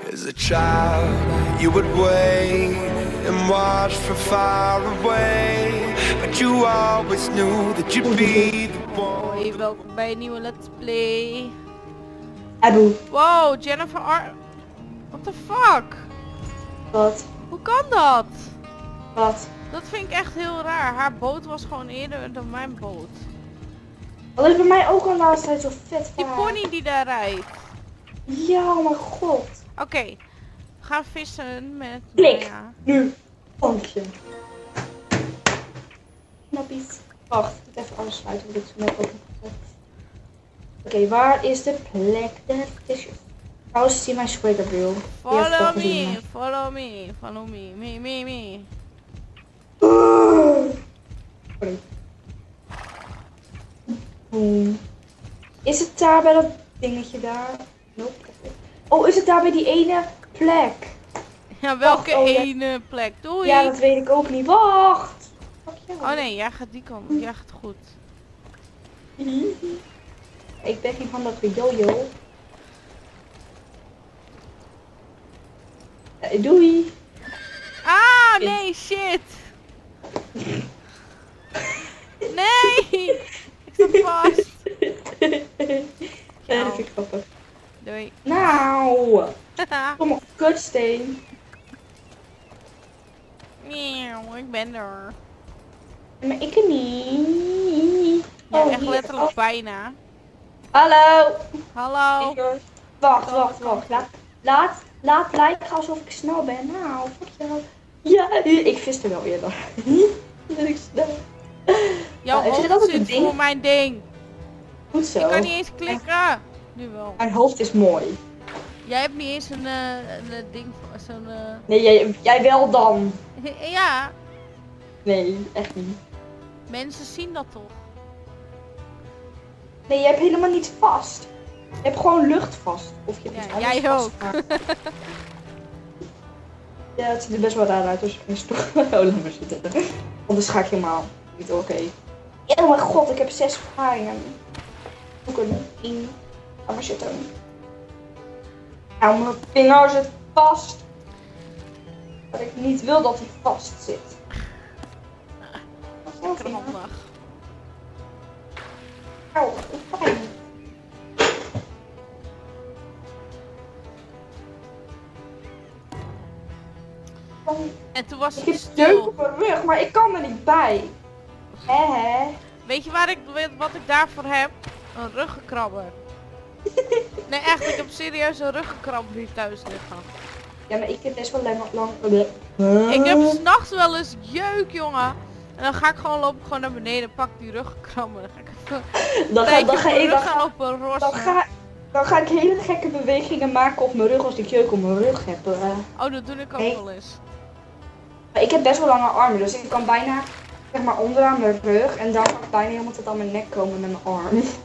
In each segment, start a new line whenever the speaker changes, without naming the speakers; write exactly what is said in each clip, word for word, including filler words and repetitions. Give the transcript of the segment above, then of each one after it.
As a child, you would wait and watch from far away, but you always knew that you'd be the one.
Hoi, welkom bij een nieuwe Let's Play.
Abu.
Wow, Jennifer Ar... What the fuck?
Wat?
Hoe kan dat?
Wat?
Dat vind ik echt heel raar. Haar boot was gewoon eerder dan mijn boot.
Dat is bij mij ook al de laatste tijd zo vet
Die
vaak.
pony die daar rijdt.
Ja, oh mijn god.
Oké, okay. We gaan vissen met...
Klik.
Maya.
Nu. Pompje. Knoppies. Wacht, ik moet even alles sluiten wat ik zo net ook heb gezegd. Oké, okay, waar is de plek der visjes? Trouwens, zie mijn squiggerbill.
Follow me, follow me, follow me, me, me, me.
Sorry. Boom. Is het daar bij dat dingetje daar? Nope. Oh, is het daar bij die ene plek?
Ja, welke
Wacht, oh, ja.
ene plek? Doei!
Ja, dat weet ik ook niet. Wacht!
Oh nee, jij gaat die kant. Jij gaat goed.
Ik ben geen handige jojo. Uh, doei!
Ah, nee, shit! Nee! Ik sta vast!
Ja, dat vind ik grappig.
Doei.
Nou! Kom op, kutsteen.
Miauw, ik ben er.
Maar ik niet.
Ja,
Oh,
echt
hier.
letterlijk
Oh.
bijna.
Hallo!
Hallo.
Ik- Wacht, wacht, wacht. Laat, laat, laat lijken alsof ik snel ben. Nou, fuck jou. Ja, ik viste wel eerder. Ben ik snel.
Jouw
Nou, is dit
hoofd
ook een
zit
ding?
voor mijn ding.
Goed zo.
Ik kan niet eens klikken. Nu wel.
Mijn hoofd is mooi.
Jij hebt niet eens een, uh, een uh, ding, zo'n... Uh...
Nee, jij, jij wel dan.
Ja,
Nee, echt niet.
mensen zien dat toch?
Nee, je hebt helemaal niet vast. Je hebt gewoon lucht vast. Of je hebt
Ja,
iets anders
jij
vast,
ook.
maar- Ja, het ziet er best wel raar uit als je geen stoel... Oh, laat maar zitten. Anders ga ik helemaal niet oké. Oh mijn god, ik heb zes vragen. Ook een in. Laat maar zitten. Nou, mijn vinger zit vast. Dat ik niet wil dat hij vast zit. Wat is jouw
Lekker
vinger?
handig.
Auw, hoe fijn.
En toen was
Ik
het
heb deuk
stil.
op mijn rug, maar ik kan er niet bij. Hè hè.
Weet je waar ik, wat ik daarvoor heb? Een ruggenkrabber. Nee echt, ik heb serieus een ruggenkrabber hier thuis liggen.
Ja, maar ik heb best wel lang... lang...
Ik heb s'nachts wel eens jeuk, jongen. En dan ga ik gewoon lopen gewoon naar beneden, pak die ruggenkrabber. Dan ga ik even
Dan ga,
kijken
dan
op
ga
mijn
ik... Dan
rug gaan
ga,
op een ros.
dan, ga, dan ga ik hele gekke bewegingen maken op mijn rug als ik jeuk op mijn rug heb. Uh.
Oh, dat doe ik ook
Nee.
wel eens.
Maar ik heb best wel lange armen, dus ik kan bijna zeg maar onderaan mijn rug en dan kan ik bijna helemaal tot aan mijn nek komen met mijn arm. Ik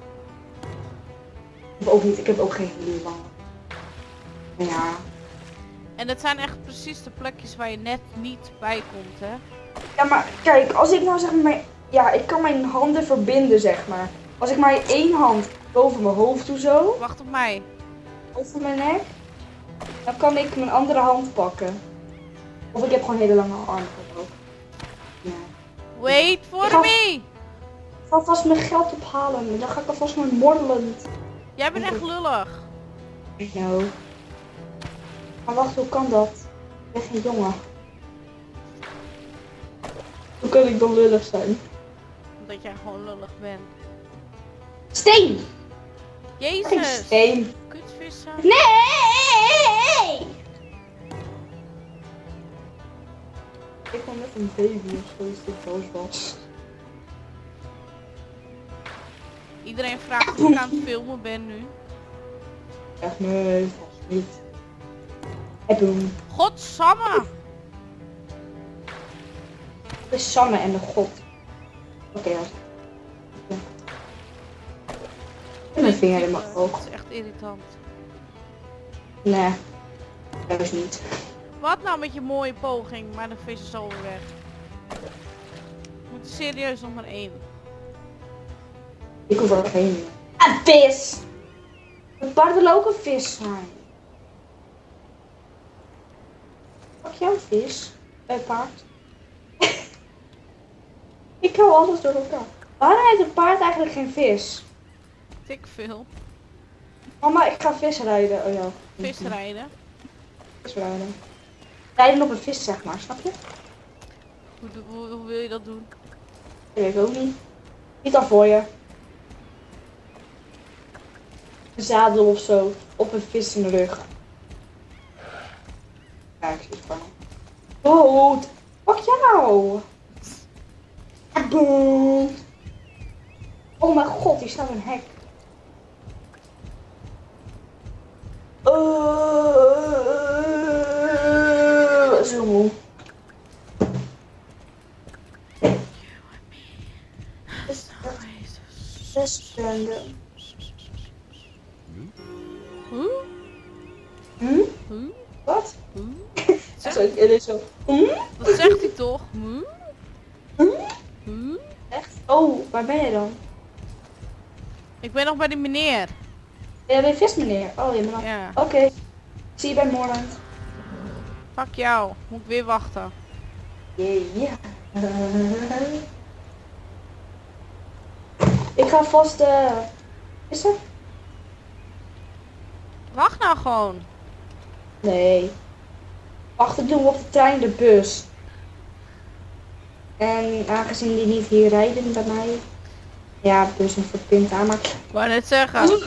heb ook niet, ik heb ook geen hele lange. Ja.
En dat zijn echt precies de plekjes waar je net niet bij komt, hè?
Ja, maar kijk, als ik nou zeg maar, ja, ik kan mijn handen verbinden zeg maar. Als ik maar één hand boven mijn hoofd doe zo,
Wacht op mij.
over mijn nek, dan kan ik mijn andere hand pakken. Of ik heb gewoon hele lange armen ook. Ja.
Wait for
Ik ga-
me!
Ik ga vast mijn geld ophalen, dan ga ik alvast maar mordelend.
Jij bent echt lullig.
I know. Maar wacht, hoe kan dat? Ik ben geen jongen. Hoe kan ik dan lullig zijn?
Omdat jij gewoon lullig bent.
Steen! Geen
Jezus!
steen!
Kutvissen.
Nee! Ik kwam met een baby of zo, is dit boos was.
Iedereen vraagt of ik aan het filmen ben nu.
Echt nee, vast niet. En doen.
Godsamme!
Het is Sanne en de god. Oké, okay, als... Ja. En mijn vinger in mijn oog.
Dat is echt irritant.
Nee, juist niet.
Wat nou met je mooie poging, maar de vis is alweer weg. We moeten serieus nog maar één.
Ik hoef er geen. Een vis! Het paard wil ook een vis zijn. jij een vis? Bij paard? Ik hou alles door elkaar. Waarom heeft een paard eigenlijk geen vis?
Tik veel.
Mama, ik ga vis rijden. Oh ja.
Vis rijden.
Vis rijden. Rijden op een vis, zeg maar, snap je?
Hoe, hoe, hoe wil je dat doen?
Dat weet ik ook niet. Niet al voor je. Een zadel of zo. Op een vis in de rug. Ja, ik zie het van. Dood! Pak jou! Boom! Oh mijn god, hier staat een hek. Uh, zo moe. Zes random.
Hoe?
Hm?
Hoe?
Wat?
Hoe?
Zo, het is zo. Hm?
Dat zegt hij toch? Hoe?
Hm?
Hoe?
Echt? Oh, waar ben je dan?
Ik ben nog bij die meneer.
Ja, bij vis meneer. Oh, je bent al.
Ja.
Oké. Okay. Zie je bij Moorland.
Fuck jou. Moet ik weer wachten.
Yeah. Ik ga vast uh... Is er?
Wacht nou gewoon.
Nee. Wachten doen we op de trein, de bus. En aangezien die niet hier rijden bij mij. Ja, bus niet voor pint aan, maar...
Ik wou net zeggen.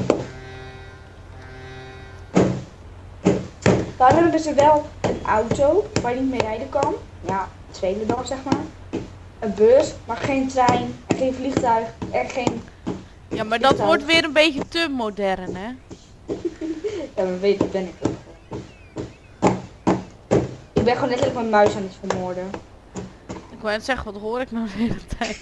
Daar hebben ze wel een auto waar je niet mee rijden kan. Ja, een tweede dan zeg maar. Een bus, maar geen trein en geen vliegtuig en geen...
Ja, maar dat wordt weer een beetje te modern, hè?
Ja, maar weet je, ben ik ook. Ik ben gewoon letterlijk mijn muis aan het vermoorden.
Ik wou net zeggen, wat hoor ik nou de hele tijd?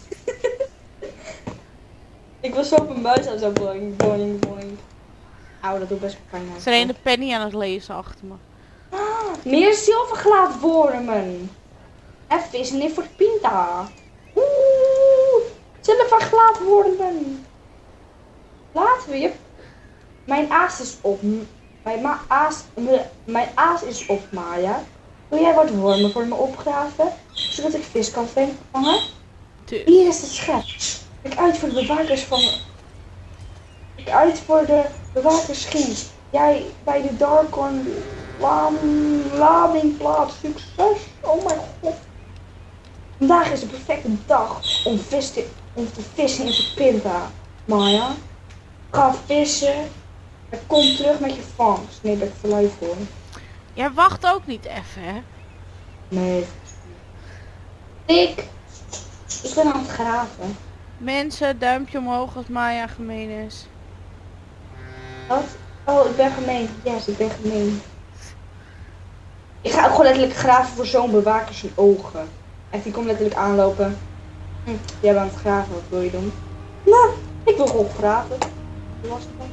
Ik was zo op mijn muis aan zo boing, boing, boing. Auw, dat doet best wel pijn.
Er is alleen de penny aan het lezen achter me.
Ah, meer zilverglaatwormen. En vissen in voor pinta. Oeh, zilverglaatwormen. Laten we je... Mijn aas is op. Mijn ma aas... Mijn aas is op, Maya. Wil jij wat wormen voor me opgraven? Zodat ik vis kan vangen?
Dus.
Hier is de schets. Kijk uit voor de bewakers van... Kijk uit voor de bewakers ginds. Jij bij de Darkhorn ladingplaats. Succes. Oh mijn god. Vandaag is de perfecte dag om, vis te, om te vissen in Verpinta. Maya. Ga vissen. En kom terug met je vangst. Nee, daar ben ik verlui voor.
Jij wacht ook niet even, hè?
Nee. Ik. Ik ben aan het graven.
Mensen, duimpje omhoog als Maya gemeen is.
Wat? Oh, ik ben gemeen. Yes, ik ben gemeen. Ik ga ook gewoon letterlijk graven voor zo'n bewaker zijn ogen. En die komt letterlijk aanlopen. Hm, jij bent aan het graven, wat wil je doen? Nou, ik wil gewoon graven. Hoe was het dan?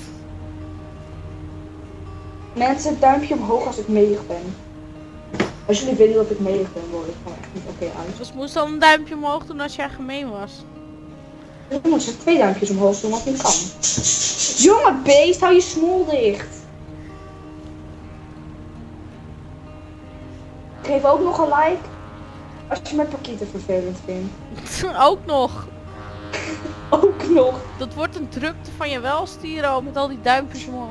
Mensen, duimpje omhoog als ik medig ben. Als jullie willen dat ik medig ben, word ik gewoon echt niet oké okay uit.
Dus moest dan een duimpje omhoog doen als jij gemeen was.
Dan moet ze twee duimpjes omhoog doen, wat niet kan. Jonge beest, hou je smoel dicht. Geef ook nog een like als je mijn pakketten vervelend vindt.
Ook nog.
Ook nog.
Dat wordt een drukte van je welstieren met al die duimpjes omhoog.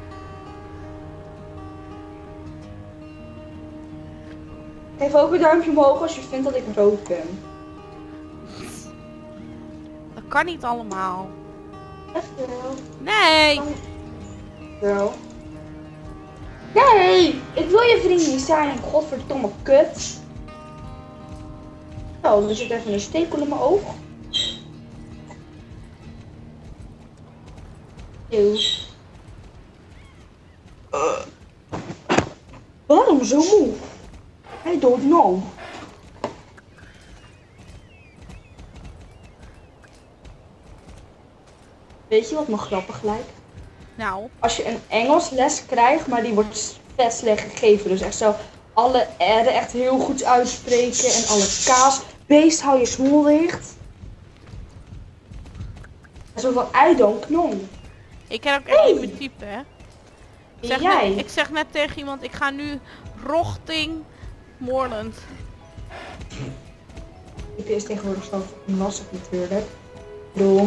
Geef ook een duimpje omhoog als je vindt dat ik rood ben.
Dat kan niet allemaal.
Echt wel.
Nee.
Wel. Nee, ik wil je vriend niet zijn, godverdomme kut. Oh, er zit even een stekel in mijn oog. Eeuw. Uh. Waarom zo moe? I don't know. Weet je wat me grappig lijkt?
Nou.
Als je een Engels les krijgt, maar die wordt vet slecht gegeven. Dus echt zo alle R'en echt heel goed uitspreken en alle K's. Beest, hou je smoel dicht. Zo van, I don't know.
Ik kan ook echt hey. niet meer typen, hè. Ik zeg,
Jij?
net, ik zeg net tegen iemand, ik ga nu Rochting Moorland.
Typen is tegenwoordig zo lastig natuurlijk. Ik bedoel...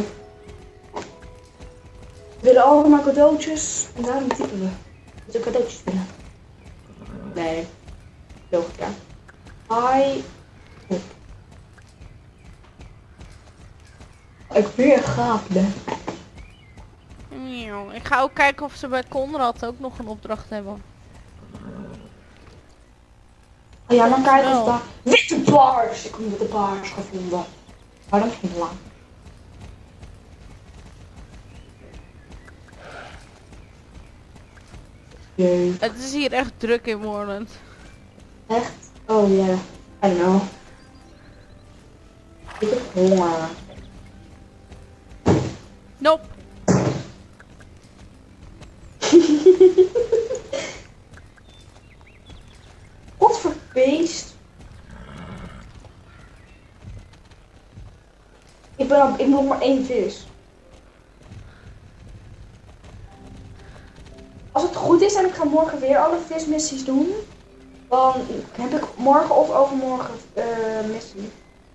We willen allemaal cadeautjes en daarom typen we. Dat we cadeautjes willen. Nee. Logica. Hi. Hop. Ik weer gaaf ben.
Ik ga ook kijken of ze bij Conrad ook nog een opdracht hebben.
Oh ja, dan kijken of daar... Witte baars! Ik heb witte baars gevonden. Maar dat ging lang. Jee.
Het is hier echt druk in Moorland.
Echt? Oh ja. Yeah. I know. Ik heb honger.
Nope.
Wat voor beest. Ik ben al, ik moet maar één vis. Als het goed is en ik ga morgen weer alle vismissies doen, dan heb ik morgen of overmorgen uh, missie.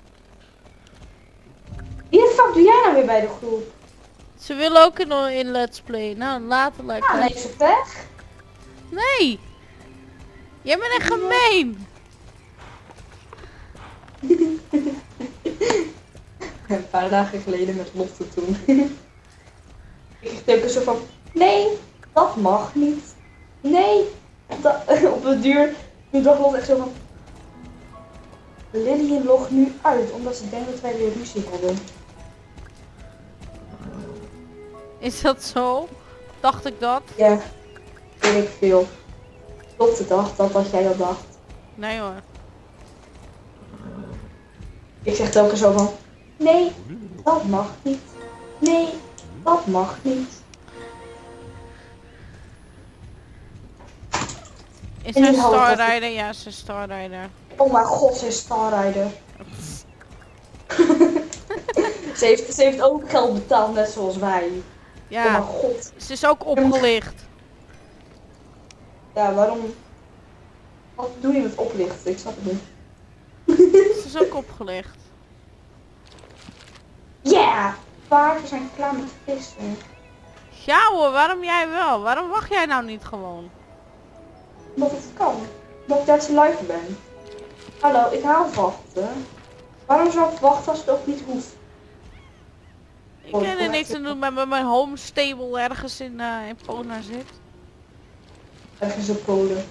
Wie de fuck doe jij nou weer bij de groep?
Ze willen ook in, in Let's Play. Nou, later lekker.
Ja, nee, ze weg.
Nee! Jij bent echt gemeen!
Een paar dagen geleden met Lotte toen. Ik kreeg ook zo van, nee, dat mag niet. Nee, dat, op de duur, nu dacht Lotte echt zo van, Lillian logt nu uit, omdat ze denkt dat wij weer ruzie hadden.
Is dat zo? Dacht ik dat?
Ja, weet ik veel. Lotte dacht dat, dat jij dat dacht.
Nee hoor.
Ik zeg telkens zo van, nee, dat mag niet. Nee, dat mag niet.
Is
En
hij
die houdt dat-
Starrider? Ja, ze is Starrider.
Oh mijn god, ze is Starrider. ze, heeft, ze heeft ook geld betaald, net zoals wij. Oh
Ja,
mijn god.
ze is ook opgelicht.
Ja, waarom? Wat doe je met oplichten? Ik snap het niet.
Ze is ook opgelicht.
Ja! Yeah! Paarden zijn klaar met vissen.
Ja hoor, waarom jij wel? Waarom wacht jij nou niet gewoon?
Omdat het kan. Omdat ik daar te live ben. Hallo, ik haal wachten. Waarom zou ik wachten als het ook niet hoeft?
Ik kan er niks aan doen met mijn home stable ergens in, uh, in Polen zit.
Ergens op Polen.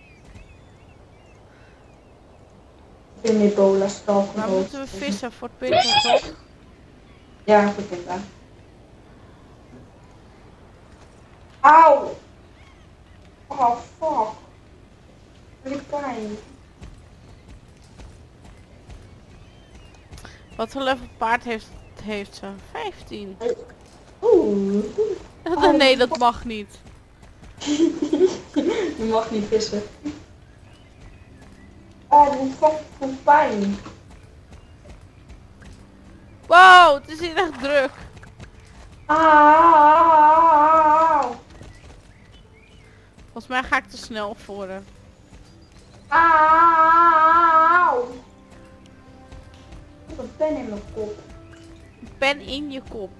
In Ebola stal.
Maar moeten we vissen voor het pinten toch?
Ja, goed inderdaad. Auw! Oh fuck. Wat ik pijn.
Wat voor level paard heeft, heeft ze? vijftien.
Oeh.
Nee, dat mag niet.
Je mag niet vissen. Oh, dat doet fucking veel pijn.
Wow, het is hier echt druk.
Auw.
Volgens mij ga ik te snel voor haar.
Auw. Ik heb een pen in mijn kop.
Pen in je kop.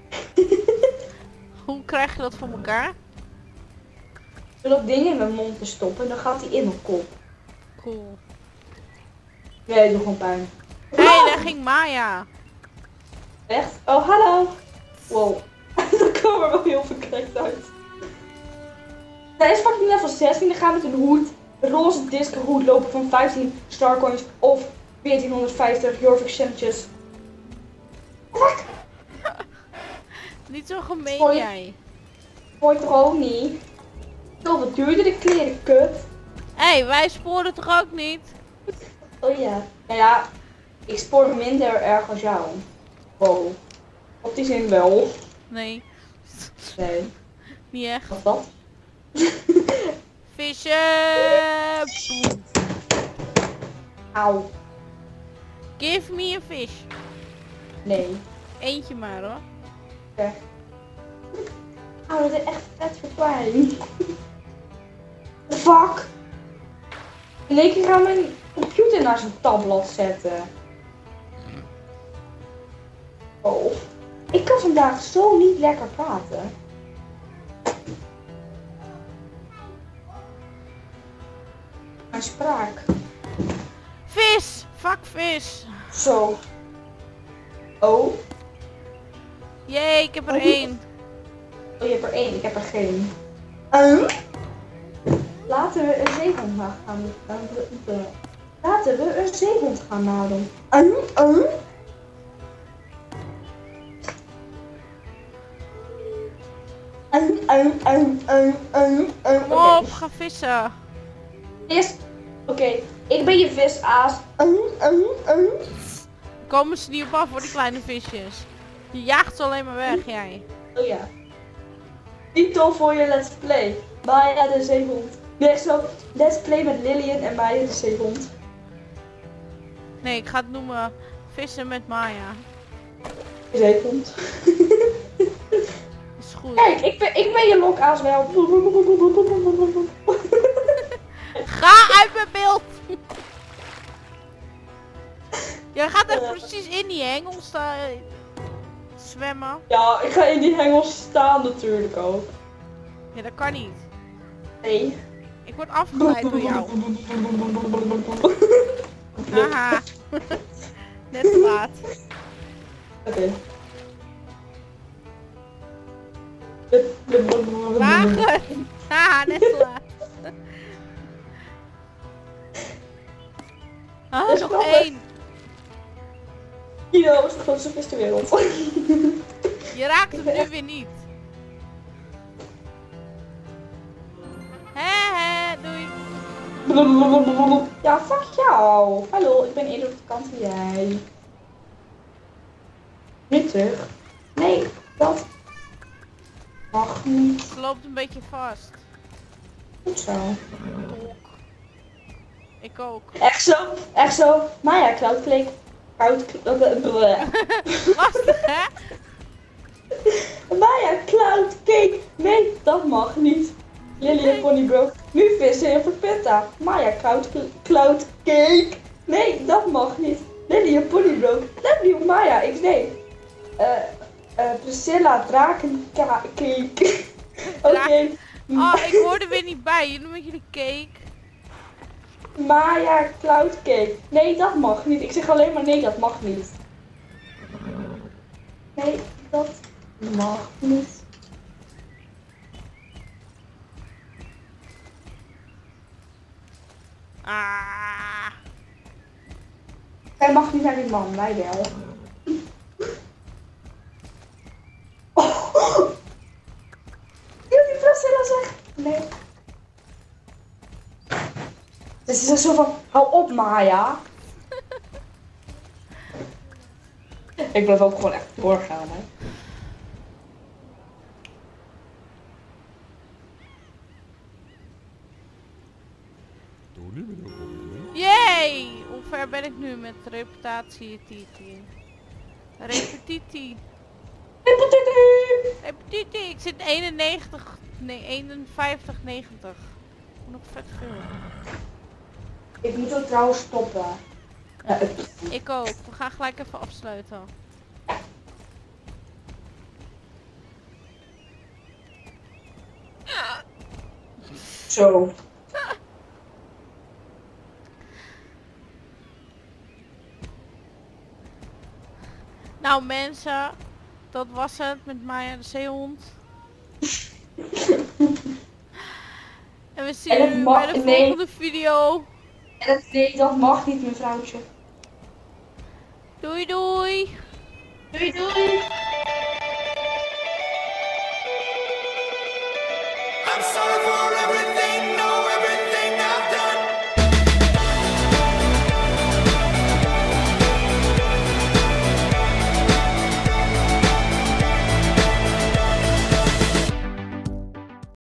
Hoe krijg je dat voor elkaar?
Ik wil dat ding in mijn mond te stoppen en dan gaat hij in mijn kop.
Cool.
Nee, het doet gewoon pijn.
Hé, hey, daar ging Maya.
Echt? Oh, hallo. Wow. Dat kwam er wel heel verkrekt uit. Zij is fucking level zestien en gaat met een hoed, een roze disc hoed lopen van vijftien starcoins of veertienhonderdvijftig Jorvik centjes. Fuck!
Niet zo gemeen
Hoi.
jij.
Mooi toch ook niet? Zo, wat duurde de kleren, kut?
Hé, hey, wij sporen toch ook niet?
Oh ja. Nou ja, ik spoor minder erg als jou. Wow. Op die zin wel.
Nee,
Nee.
niet echt.
Wat dat?
Visje! Boem.
Auw.
Give me a fish.
Nee.
Eentje maar hoor.
Weg. Auw, dat is echt vet veel pijn. Fuck! In één keer gaan mijn computer naar zijn tabblad zetten. Oh. Ik kan vandaag zo niet lekker praten. Mijn spraak.
Vis! Fuck vis!
Zo. Oh.
Jee, ik heb er
Oh,
één.
Oh, je hebt er één. Ik heb er geen. Uh? Laten we een zeehond na gaan. Uh, uh, laten we een zeehond gaan nadoen. Uh, uh. Uh, uh, uh, uh, uh, uh.
Kom op, ga vissen.
Eerst. Oké, okay. Ik ben je visaas. Uh, uh, uh.
Komen ze niet op af voor die kleine visjes. Je jaagt ze alleen maar weg, jij.
Oh ja. Titel voor je let's play. Maya de zeehond. Nee, zo. Let's play met Lillian en Maya de zeehond.
Nee, ik ga het noemen vissen met Maya.
Zeehond.
Is goed.
Kijk, ik ben, ik ben je lokaas wel.
Ga uit mijn beeld! Jij gaat er precies in die hengel staan. Zwemmen.
Ja, ik ga in die hengels staan natuurlijk ook.
Ja, dat kan niet.
Nee.
Ik word afgeleid door jou. Haha. Net te laat.
Oké.
Wagen! Haha, net te laat. Ah,
is
nog
grappig.
één.
Kino is de grootste vis ter wereld.
Je raakt hem nu weer niet. Hé hé, doei.
Ja, fuck jou. Hallo, ik ben eerder op de kant van jij. Nu terug. Nee, dat mag niet.
Het loopt een beetje vast.
Goed zo.
Tok. Ik ook.
Echt zo, echt zo. Maya, cloud cake. Cloud
Lastig hè?
Maya, cloud cake. Nee, dat mag niet. Lily en Pony broke. Nu vissen in Verpetta. Maya, cloud, cloud cake. Nee, dat mag niet. Lily en Pony broke. W Maya, X D. Eh, uh, Priscilla, draken cake. Oké. Okay.
Oh, ik hoor er weer niet bij. Je noemt je de cake.
Maya, cloud cake. Nee, dat mag niet. Ik zeg alleen maar nee, dat mag niet. Nee, dat mag niet.
Ah.
Hij mag niet naar die man, wij wel. Oh. Jullie Priscilla zegt nee. Het is zo van, hou op Maya. Ik blijf ook gewoon echt doorgaan, hè.
Yay! Hoe ver ben ik nu met reputatie Titi? Repetitie.
Repetitie.
Repetitie. Ik zit eenennegentig, nee eenenvijftig, negentig. Nog vet veel.
Ik moet ook trouwens stoppen.
Ja, ik ook. We gaan gelijk even afsluiten.
Zo.
Nou mensen, dat was het met Maya de zeehond. En we zien
En het
u
mag-
bij de
nee.
volgende video.
En dat, nee, dat mag niet, mevrouwtje.
Doei doei!
Doei doei!